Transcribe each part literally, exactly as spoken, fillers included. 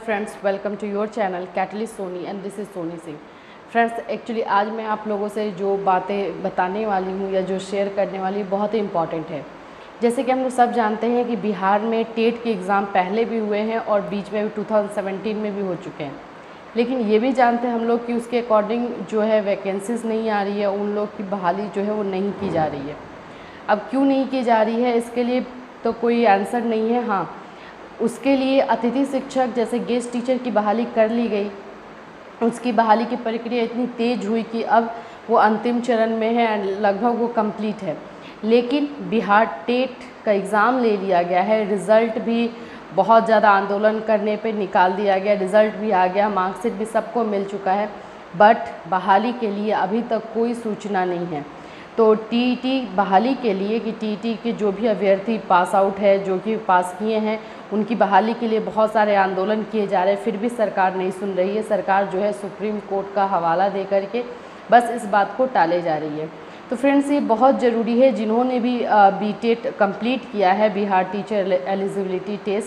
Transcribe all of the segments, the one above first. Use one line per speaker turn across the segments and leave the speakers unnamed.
Friends, welcome to your channel catalyst Soni and this is Soni Singh. Friends, actually आज मैं आप लोगों से जो बातें बताने वाली हूँ या जो शेयर करने वाली हूँ बहुत ही इम्पॉर्टेंट है। जैसे कि हम लोग सब जानते हैं कि बिहार में टेट के एग्ज़ाम पहले भी हुए हैं और बीच में भी टू थाउजेंड सेवेंटीन में भी हो चुके हैं, लेकिन ये भी जानते हैं हम लोग कि उसके अकॉर्डिंग जो है वैकेंसीज़ नहीं आ रही है, उन लोग की बहाली जो है वो नहीं की जा रही है। अब क्यों नहीं की जा रही है इसके लिए तो कोई आंसर नहीं है। हाँ, उसके लिए अतिथि शिक्षक जैसे गेस्ट टीचर की बहाली कर ली गई। उसकी बहाली की प्रक्रिया इतनी तेज़ हुई कि अब वो अंतिम चरण में है, लगभग वो कंप्लीट है। लेकिन बिहार टेट का एग्ज़ाम ले लिया गया है, रिज़ल्ट भी बहुत ज़्यादा आंदोलन करने पे निकाल दिया गया, रिज़ल्ट भी आ गया, मार्कशीट भी सबको मिल चुका है, बट बहाली के लिए अभी तक कोई सूचना नहीं है। तो टीईटी बहाली के लिए कि टीईटी के जो भी अभ्यर्थी पास आउट है, जो कि पास किए हैं, उनकी बहाली के लिए बहुत सारे आंदोलन किए जा रहे हैं, फिर भी सरकार नहीं सुन रही है। सरकार जो है सुप्रीम कोर्ट का हवाला दे करके बस इस बात को टाले जा रही है। तो फ्रेंड्स, ये बहुत ज़रूरी है जिन्होंने भी बीटेट कंप्लीट किया है, बिहार टीचर एलिजिबिलिटी टेस्ट,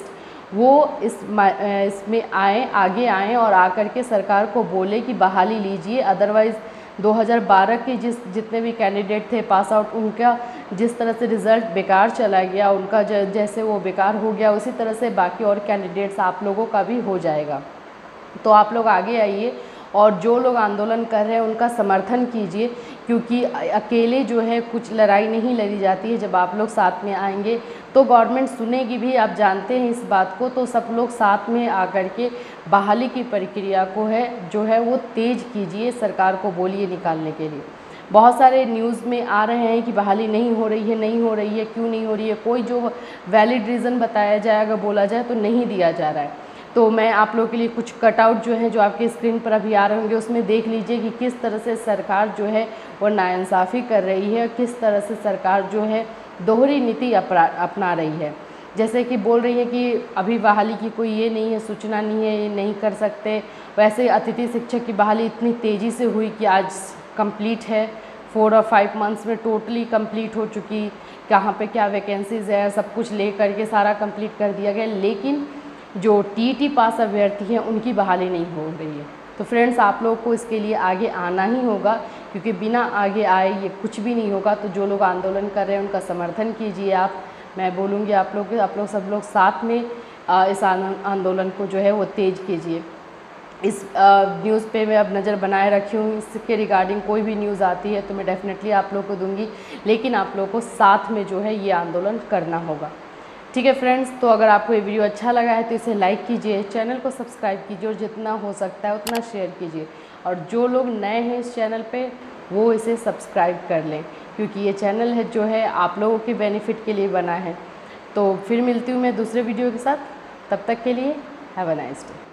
वो इस इसमें आए, आगे आएँ और आकर के सरकार को बोले कि बहाली लीजिए। अदरवाइज़ दो हज़ार बारह के जिस जितने भी कैंडिडेट थे पास आउट, उनका जिस तरह से रिज़ल्ट बेकार चला गया, उनका जैसे वो बेकार हो गया, उसी तरह से बाकी और कैंडिडेट्स आप लोगों का भी हो जाएगा। तो आप लोग आगे आइए और जो लोग आंदोलन कर रहे हैं उनका समर्थन कीजिए, क्योंकि अकेले जो है कुछ लड़ाई नहीं लड़ी जाती है। जब आप लोग साथ में आएंगे तो गवर्नमेंट सुनेगी भी, आप जानते हैं इस बात को। तो सब लोग साथ में आकर के बहाली की प्रक्रिया को है जो है वो तेज़ कीजिए, सरकार को बोलिए निकालने के लिए। बहुत सारे न्यूज़ में आ रहे हैं कि बहाली नहीं हो रही है, नहीं हो रही है, क्यों नहीं हो रही है, कोई जो वैलिड रीज़न बताया जाए, अगर बोला जाए तो नहीं दिया जा रहा है। तो मैं आप लोगों के लिए कुछ कटआउट जो है जो आपके स्क्रीन पर अभी आ रहे होंगे, उसमें देख लीजिए कि किस तरह से सरकार जो है वो नाइंसाफ़ी कर रही है, किस तरह से सरकार जो है दोहरी नीति अपना रही है। जैसे कि बोल रही है कि अभी बहाली की कोई ये नहीं है, सूचना नहीं है, ये नहीं कर सकते। वैसे अतिथि शिक्षक की बहाली इतनी तेज़ी से हुई कि आज कंप्लीट है, फोर और फाइव मंथ्स में टोटली कंप्लीट हो चुकी। कहाँ पे क्या वैकेंसीज़ है सब कुछ ले करके सारा कंप्लीट कर दिया गया, लेकिन जो टीईटी पास अभ्यर्थी हैं उनकी बहाली नहीं हो रही है। तो फ्रेंड्स, आप लोग को इसके लिए आगे आना ही होगा, क्योंकि बिना आगे आए ये कुछ भी नहीं होगा। तो जो लोग आंदोलन कर रहे हैं उनका समर्थन कीजिए आप। मैं बोलूँगी आप लोग आप लोग सब लोग साथ में इस आंदोलन को जो है वो तेज़ कीजिए। इस न्यूज़ पे मैं अब नज़र बनाए रखी हूँ, इसके रिगार्डिंग कोई भी न्यूज़ आती है तो मैं डेफिनेटली आप लोग को दूँगी, लेकिन आप लोग को साथ में जो है ये आंदोलन करना होगा। ठीक है फ्रेंड्स, तो अगर आपको ये वीडियो अच्छा लगा है तो इसे लाइक कीजिए, चैनल को सब्सक्राइब कीजिए और जितना हो सकता है उतना शेयर कीजिए। और जो लोग नए हैं इस चैनल पे वो इसे सब्सक्राइब कर लें, क्योंकि ये चैनल है जो है आप लोगों के बेनिफिट के लिए बना है। तो फिर मिलती हूँ मैं दूसरे वीडियो के साथ, तब तक के लिए हैव अ नाइस डे।